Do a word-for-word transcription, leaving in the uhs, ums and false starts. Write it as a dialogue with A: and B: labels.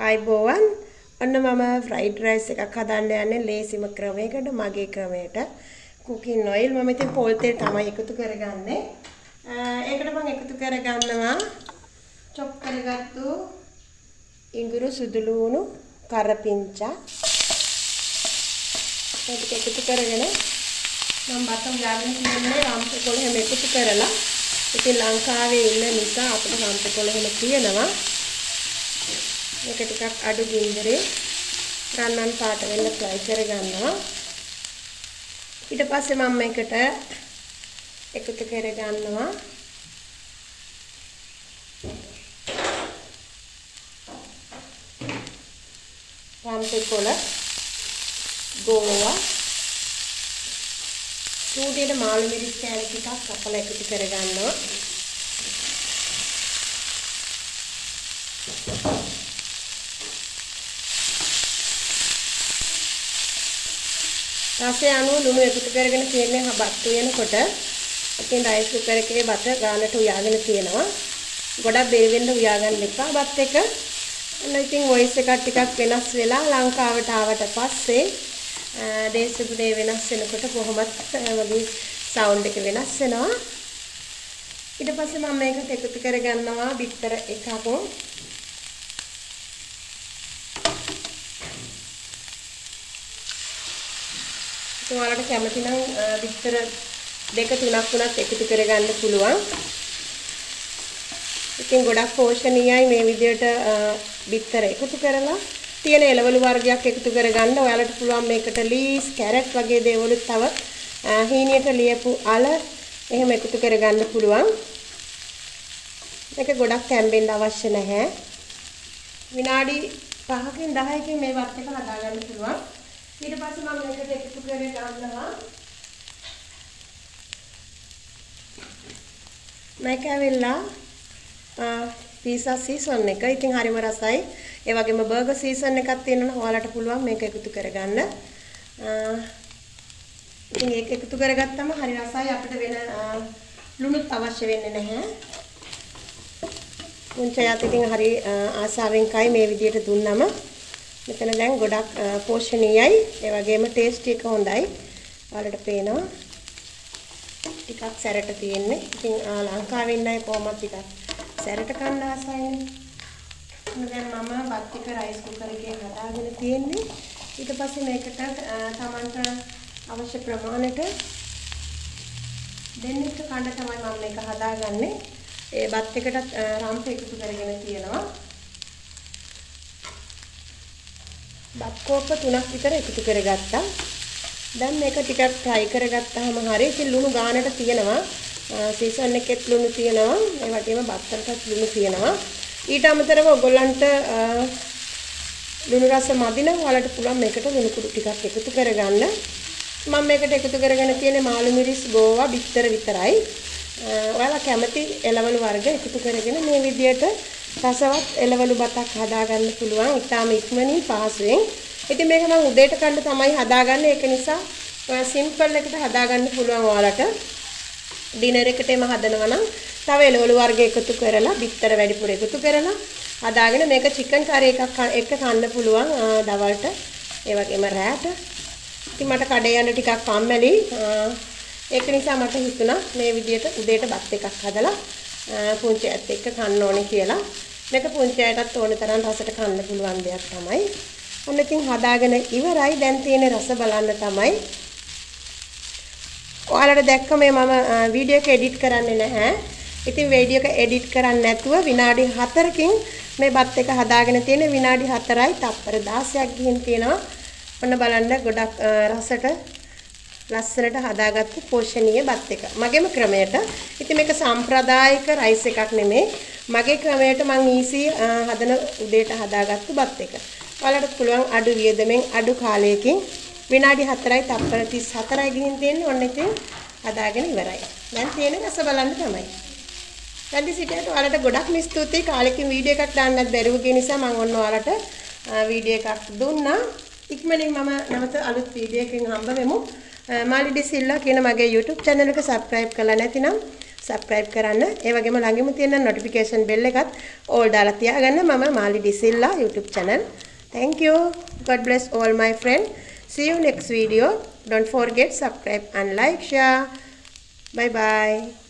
A: ආයිබෝවන් ඔන්න මම fried rice එකක් හදන්න යන්නේ ලේසිම ක්‍රමයකට මගේ ක්‍රමයට කුකින් ඔයිල් මම ඉතින් පොල් තෙල් තමයි එකතු කරගන්නේ ඒකට මම එකතු කරගන්නවා චොප් කරගත්තු ඉඟුරු සුදු ලුණු කරපිංචා ඒක එකතු කරගෙන මම බතම් යාගෙන තියෙන්නේ රම්පකොළ හැම එකතු කරලා ඉතින් ලංකාවේ ඉන්න නිසා අපිට රම්පකොළ හැම තියෙනවා මේක ටිකක් අඩු ගින්දරේ රන්වන් පාට වෙන්න ෆ්‍රයි කරගන්නවා ඊට පස්සේ මම මේකට එකතු කරගන්නවා රම්පකොළ ගෝවා සූදියට මාළු මිරිස් කෑලි ටිකක් කපලා එකතු කරගන්නවා රසය අනුව ලුණු එකතු කරගෙන තියෙන්නේ හබත් වෙනකොට ඉතින් රයිස් කුකර් එකේ බත ගානට උයාගෙන තියෙනවා ගොඩක් බෙරි වෙන්න උයා ගන්න එපා බත් එක ඔන්න ඉතින් වොයිස් එකක් ටිකක් වෙනස් වෙලා ලංකාවට ආවට පස්සේ දේශගුණේ වෙනස් වෙනකොට කොහොමත් වගේ සවුන්ඩ් එක වෙනස් වෙනවා ඊට පස්සේ මම මේකට එකතු කරගන්නවා බිත්තර එකක් ඔයාලට කැමති නම් බිත්තර දෙක තුනක් වුණත් එකතු කරගන්න පුළුවන්. ඉතින් ගොඩක් පෝෂණීයයි මේ විදිහට බිත්තර එකතු කරලා තියෙන එළවලු වර්ගයක් එකතු කරගන්න. ඔයාලට පුළුවන් මේකට ලීස්, කැරට් වගේ දේවලු තව හීනියට ලියපු අල එහෙම එකතු කරගන්න පුළුවන්. මේක ගොඩක් තැම්බෙන්න අවශ්‍ය නැහැ. විනාඩි පහකින් දහයකින් මේ වත් එක හදාගන්න පුළුවන්. ඊට පස්සේ මම මේකට එකතු කරගෙන ගන්නවා මේක ඇවිල්ලා පීසා සීසන් එක. ඉතින් හරිම රසයි. ඒ වගේම බර්ගර් සීසන් එකක් තියෙනවා. ඔයාලට පුළුවන් මේක එකතු කරගන්න. ඉතින් ඒක එකතු කරගත්තම හරි රසයි. අපිට වෙන ලුණුත් අවශ්‍ය වෙන්නේ නැහැ. උන්චයත් ඉතින් හරි ආසාවෙන් කයි මේ විදියට දුන්නම මෙතන දැන් ගොඩක් පෝෂණීයයි ඒ වගේම ටේස්ටි එක හොඳයි. ඔයාලට පේනවා ටිකක් සැරට තියෙන්නේ. ඉතින් ලංකාවේ ඉන්න අය කොහොමද ටිකක් සැරට කන්න ආසයිනේ. දැන් මම බත් ටික රයිස් කුකර් එකේ හදාගෙන තියෙන්නේ. ඊට පස්සේ මේකට තමන්ට අවශ්‍ය ප්‍රමාණයට දෙන්නෙක් කන්න තමයි මම මේක හදාගන්නේ. ඒ බත් එකටත් රම්ප එකතු කරගෙන තියෙනවා. බත් කෝප්ප තුනක් විතර එකතු කරගත්තා. දැන් මේක ටිකක් ෆ්‍රයි කරගත්තාම හරිය. ඉතින් ලුණු ගානට තියෙනවා. සීසන් එකෙත් ලුණු තියෙනවා. ඒ වගේම බත්තරටත් ලුණු තියෙනවා. ඊට අමතරව ඔයගොල්ලන්ට ලුණු රස මදි නම් ඔයාලට පුළුවන් මේකට ලුණු කුඩු ටිකක් එකතු කරගන්න. මම මේකට එකතු කරගෙන තියෙන්නේ මාළු මිරිස් ගෝවා බිත්තර විතරයි. ඔයාලා කැමති එළවලු වර්ග එකතු කරගෙන මේ විදියට රසවත් එළවලු බතක් හදාගන්න පුළුවන්. ඉතාලම ඉක්මනින් පහසුවෙන්. ඉතින් මේක මම උදේට කන්න තමයි හදාගන්නේ. ඒක නිසා ඔය සිම්පල් එකට හදාගන්න පුළුවන් ඔයාලට. ඩිනර් එකට එම හදනවා නම් තව එළවලු වර්ග එකතු කරලා බිත්තර වැඩිපුර එකතු කරලා හදාගෙන මේක චිකන් කරි එකක් එක්ක කන්න පුළුවන් දවල්ට. ඒ වගේම රෑට. ඉතින් මට කඩේ යන්න ටිකක් කම්මැලි. ඒක නිසා මට හිතුණා මේ විදියට උදේට බත් එකක් හදලා පුංචි ඇත් එක්ක කන්න ඕනේ කියලා. මේක පුංචි අයටත් ඕන තරම් රසට කන්න පුළුවන් දෙයක් තමයි. ඔන්න ඉතින් හදාගෙන ඉවරයි. දැන් තියෙන රස බලන්න තමයි. ඔයාලට දැක්ක මේ මම වීඩියෝ එක එඩිට් කරන්නේ නැහැ. ඉතින් වීඩියෝ එක එඩිට් කරන්නේ නැතුව විනාඩි හතරකින් මේ බත් එක හදාගෙන තියෙන විනාඩි හතරයි තප්පර දාසයක් ගිහින් තියෙනවා. ඔන්න බලන්න ගොඩක් රසට ලස්සනට හදාගත්තු පෝෂණීය බත් එක. මගේම ක්‍රමයට. ඉතින් මේක සම්ප්‍රදායික රයිස් එකක් නෙමෙයි. මගේ ක්‍රමයට මම ඊසි හදන උදේට හදාගත්තු බත් එක. ඔයාලට පුළුවන් අඩු වියදමෙන් අඩු කාලයකින් විනාඩි හතරයි තප්පර තිස් හතරයි ගිහින් තියෙන්නේ. ඔන්න ඉතින් හදාගෙන ඉවරයි. දැන් තියෙන රස බලන්න තමයි. වැඩි සිටියට ඔයාලට ගොඩක්ම ස්තුතියි. කාලෙකින් වීඩියෝ එකක් දාන්නත් බැරුව ගිය නිසා මම ඔන්න ඔයාලට වීඩියෝ එකක් දුන්නා. ඉක්මනින් මම නැවත අලුත් වීඩියෝ එකකින් හම්බ වෙමු. මාලිඩි සිල්ලා කියන මගේ YouTube channel එක subscribe කරලා නැතිනම් subscribe කරන්න. ඒ වගේම ළඟින්ම තියෙන notification bell එකත් all දාලා තියාගන්න. මම Mali ඩිසිල්ලා YouTube channel. Thank you. God bless all my friends. See you next video. Don't forget subscribe and like, share. Bye bye.